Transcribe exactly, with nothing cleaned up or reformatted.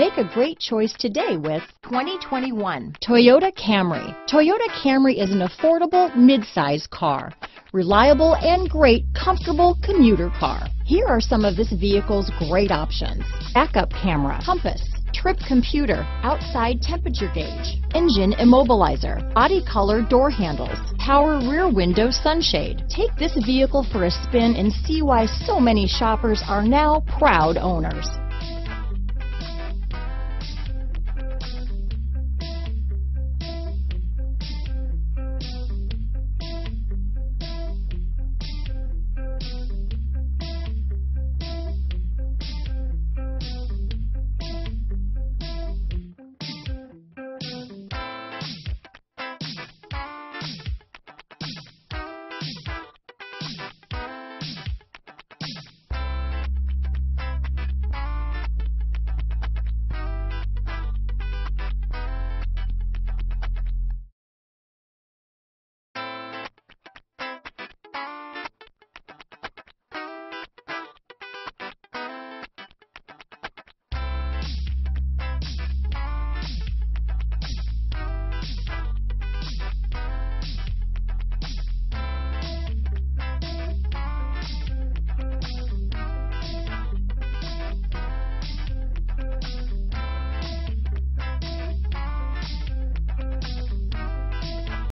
Make a great choice today with twenty twenty-one Toyota Camry. Toyota Camry is an affordable mid-size car. Reliable and great comfortable commuter car. Here are some of this vehicle's great options. Backup camera, compass, trip computer, outside temperature gauge, engine immobilizer, body color door handles, power rear window sunshade. Take this vehicle for a spin and see why so many shoppers are now proud owners.